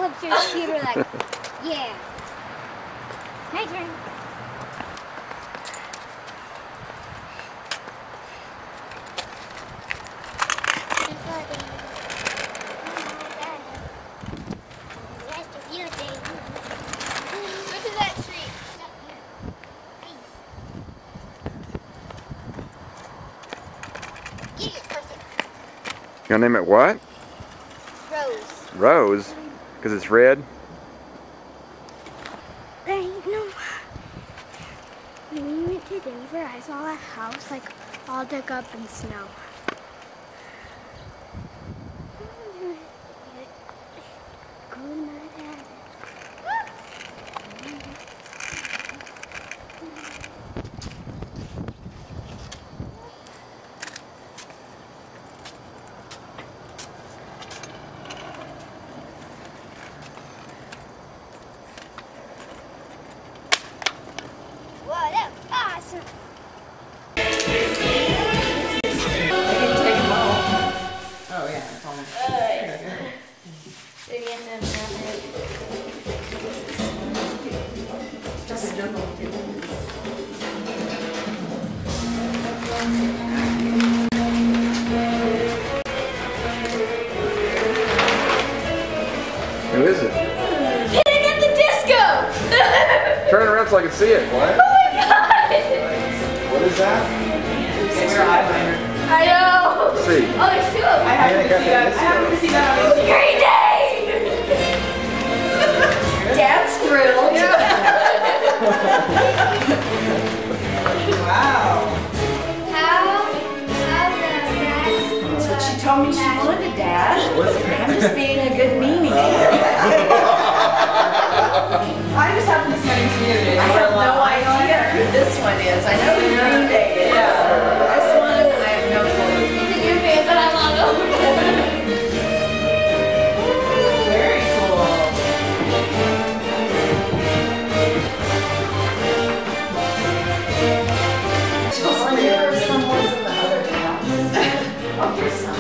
flips her computer like, yeah. My turn. You gonna name it what? Rose. Rose? Because it's red? Right, no. When we went to Denver, I saw that house like all dug up in snow. Whoa, that was awesome. Oh yeah, it's almost. Just a jungle. Who is it? Hitting at the disco! Turn around so I can see it. What? Oh my god! What is that? It's your eyeliner. I know! Let's see. Oh, there's two of them. I happened to see that. I happened to see that on YouTube. Green Day! Dad's thrilled. Wow. How the rats? That's what she told me she wanted, Dad. I'm just being a good meanie. I just happened to send it to you. I have no idea who this one is. I know who Green Day is. This one, I have no clue. It's a new band, but I'm on over. Very cool. There were some ones in the other house. Oh, here's some.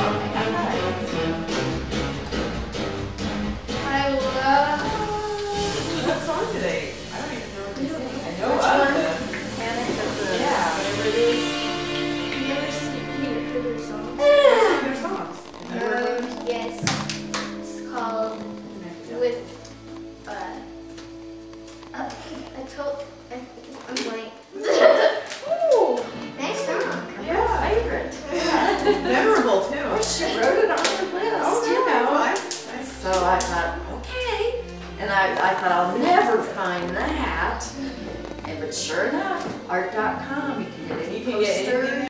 I love. What song do they? I don't even know what they sing. I know of them. Panic of the. Yeah. Whatever it is. You ever heard their song? Their songs. Yes. It's called with I told I'm blank. Ooh, nice song. Yeah, favorite. Memorable too. Oh, she wrote it on her list. Oh, you know. So I thought, okay. And I thought, I'll never find that. But sure enough, art.com, you can get any poster.